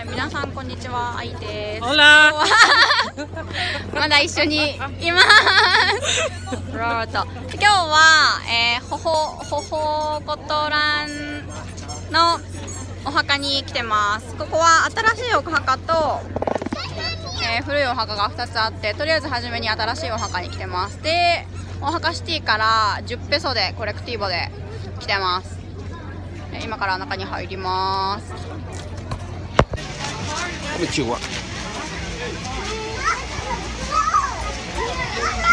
い。皆さんこんにちは、あいです。 ほらまだ一緒にいます。ロート。今日は、ホホコトランのお墓に来てます。ここは新しいお墓と、古いお墓が2つあって、とりあえず初めに新しいお墓に来てます。で、お墓シティから10ペソでコレクティーボで来てます。今から中に入ります。 こんにちは。